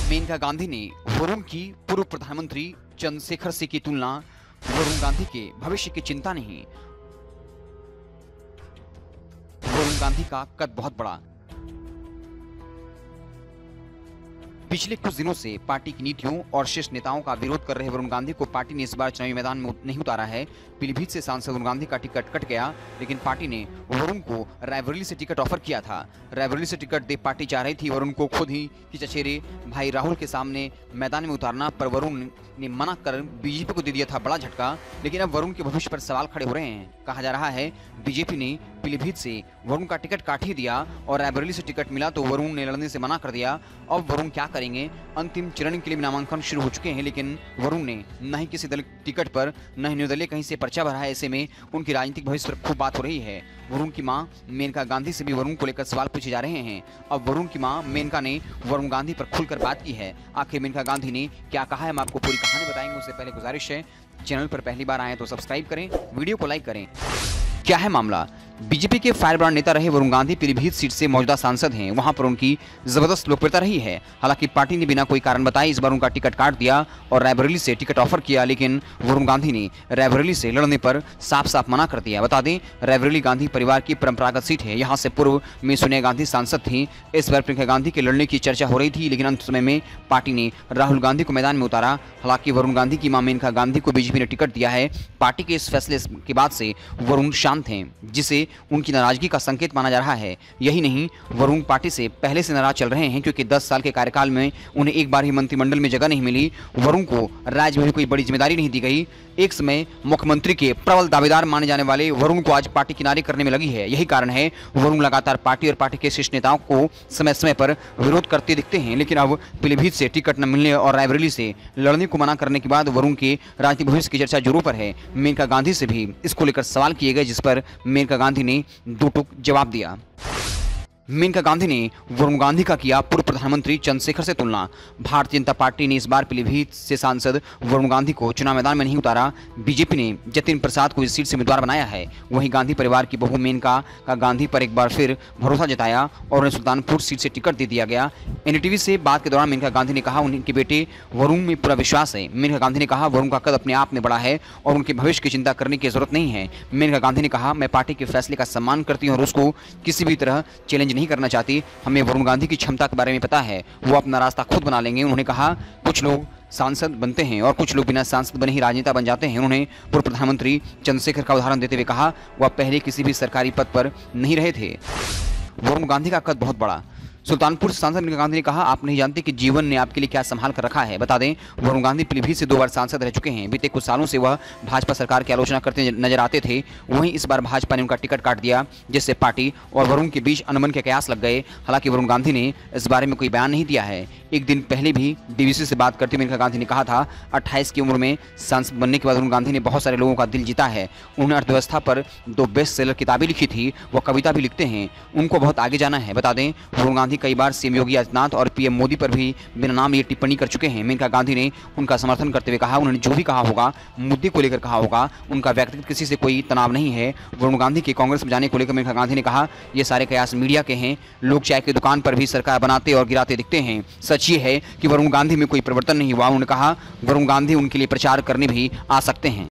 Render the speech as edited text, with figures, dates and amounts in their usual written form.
मेनका गांधी ने वरुण की पूर्व प्रधानमंत्री चंद्रशेखर से की तुलना। वरुण गांधी के भविष्य की चिंता नहीं। वरुण गांधी का कद बहुत बड़ा। पिछले कुछ दिनों से पार्टी की नीतियों और शीर्ष नेताओं का विरोध कर रहे वरुण गांधी को पार्टी ने इस बार चुनावी मैदान में नहीं उतारा है। पीलीभीत से सांसद वरुण गांधी का टिकट कट गया, लेकिन पार्टी ने वरुण को रायबरेली से टिकट ऑफर किया था। रायबरेली से टिकट दे पार्टी चाह रही थी वरुण को खुद ही की चचेरे भाई राहुल के सामने मैदान में उतारना, पर वरुण ने मना कर बीजेपी को दे दिया था बड़ा झटका। लेकिन अब वरुण के भविष्य पर सवाल खड़े हो रहे हैं। कहा जा रहा है बीजेपी ने पीलीभीत से वरुण का टिकट काट ही दिया और रायबरेली से टिकट मिला तो वरुण ने लड़ने से मना कर दिया। अब वरुण क्या करेंगे? अंतिम चरण के लिए नामांकन शुरू हो चुके हैं, लेकिन वरुण ने न ही किसी दल टिकट पर न ही निर्दलीय कहीं से पर्चा भरा है। ऐसे में उनकी राजनीतिक भविष्य पर खूब बात हो रही है। वरुण की मां मेनका गांधी से भी वरुण को लेकर सवाल पूछे जा रहे हैं। अब वरुण की मां मेनका ने वरुण गांधी पर खुलकर बात की है। आखिर मेनका गांधी ने क्या कहा है, हम आपको पूरी कहानी बताएंगे। उससे पहले गुजारिश है, चैनल पर पहली बार आए तो सब्सक्राइब करें, वीडियो को लाइक करें। क्या है मामला? बीजेपी के फायरब्रांड नेता रहे वरुण गांधी पीलीभीत सीट से मौजूदा सांसद हैं। वहां पर उनकी जबरदस्त लोकप्रियता रही है। हालांकि पार्टी ने बिना कोई कारण बताए इस बार उनका टिकट काट दिया और रायबरेली से टिकट ऑफर किया, लेकिन वरुण गांधी ने रायबरेली से लड़ने पर साफ साफ मना कर दिया। बता दें, रायबरेली गांधी परिवार की परंपरागत सीट है। यहाँ से पूर्व में सोनिया गांधी सांसद थी। इस बार प्रियंका गांधी के लड़ने की चर्चा हो रही थी, लेकिन अंत समय में पार्टी ने राहुल गांधी को मैदान में उतारा। हालांकि वरुण गांधी की मां मेनका गांधी को बीजेपी ने टिकट दिया है। पार्टी के इस फैसले के बाद से वरुण शांत हैं, जिसे उनकी नाराजगी का संकेत माना जा रहा है। यही नहीं, वरुण पार्टी से पहले से नाराज चल रहे हैं, क्योंकि 10 साल के कार्यकाल में उन्हें एक बार ही मंत्रिमंडल में जगह नहीं मिली। वरुण को राज्य में कोई बड़ी जिम्मेदारी नहीं दी गई। एक समय मुख्यमंत्री के प्रबल दावेदार माने जाने वाले वरुण को आज पार्टी किनारे करने में लगी है। यही कारण है वरुण लगातार पार्टी और पार्टी के शीर्ष नेताओं को समय समय पर विरोध करते दिखते हैं। लेकिन अब पीलीभीत से टिकट न मिलने और रायबरेली से लड़ने को मना करने के बाद वरुण के राजनीतिक भविष्य की चर्चा जोरों पर है। मेनका गांधी से भी इसको लेकर सवाल किए गए, जिस पर मेनका गांधी ने दो टूक जवाब दिया। मेनका गांधी ने वरुण गांधी का किया पूर्व प्रधानमंत्री चंद्रशेखर से तुलना। भारतीय जनता पार्टी ने इस बार पीलीभीत से सांसद वरुण गांधी को चुनाव मैदान में नहीं उतारा। बीजेपी ने जतिन प्रसाद को इस सीट से उम्मीदवार बनाया है। वहीं गांधी परिवार की बहू मेनका का गांधी पर एक बार फिर भरोसा जताया और उन्हें सुल्तानपुर सीट से टिकट दे दिया गया। एनडीटीवी से बात के दौरान मेनका गांधी ने कहा उनके बेटे वरुण में पूरा विश्वास है। मेनका गांधी ने कहा वरुण का कद अपने आप में बड़ा है और उनके भविष्य की चिंता करने की जरूरत नहीं है। मेनका गांधी ने कहा, मैं पार्टी के फैसले का सम्मान करती हूँ और उसको किसी भी तरह चैलेंज नहीं करना चाहती। हमें वरुण गांधी की क्षमता के बारे में पता है, वो अपना रास्ता खुद बना लेंगे। उन्होंने कहा कुछ लोग सांसद बनते हैं और कुछ लोग बिना सांसद बने ही राजनेता बन जाते हैं। उन्होंने पूर्व प्रधानमंत्री चंद्रशेखर का उदाहरण देते हुए कहा वह पहले किसी भी सरकारी पद पर नहीं रहे थे। वरुण गांधी का कद बहुत बड़ा। सुल्तानपुर से सांसद मेनका गांधी ने कहा, आप नहीं जानते कि जीवन ने आपके लिए क्या संभाल कर रखा है। बता दें, वरुण गांधी पीलीभीत से 2 बार सांसद रह चुके हैं। बीते कुछ सालों से वह भाजपा सरकार की आलोचना करते नजर आते थे। वहीं इस बार भाजपा ने उनका टिकट काट दिया, जिससे पार्टी और वरुण के बीच अनबन के कयास लग गए। हालांकि वरुण गांधी ने इस बारे में कोई बयान नहीं दिया है। एक दिन पहले भी डीवीसी से बात करते हुए मेनका गांधी ने कहा था 28 की उम्र में सांसद बनने के बाद वरुण गांधी ने बहुत सारे लोगों का दिल जीता है। उन्होंने अर्थव्यवस्था पर 2 बेस्ट सेलर किताबें लिखी थी, वो कविता भी लिखते हैं। उनको बहुत आगे जाना है। बता दें, वरुण गांधी कई बार सीएम योगी आदित्यनाथ और पीएम मोदी पर भी बिना नाम लिए टिप्पणी कर चुके हैं। मेनका गांधी ने उनका समर्थन करते हुए कहा उन्होंने जो भी कहा होगा, मुद्दे को लेकर कहा होगा, उनका व्यक्तिगत किसी से कोई तनाव नहीं है। वरुण गांधी के कांग्रेस में जाने को लेकर मेनका गांधी ने कहा ये सारे कयास मीडिया के हैं। लोग चाय की दुकान पर भी सरकार बनाते और गिराते दिखते हैं। सच ये है कि वरुण गांधी में कोई परिवर्तन नहीं हुआ। उन्होंने कहा वरुण गांधी उनके लिए प्रचार करने भी आ सकते हैं।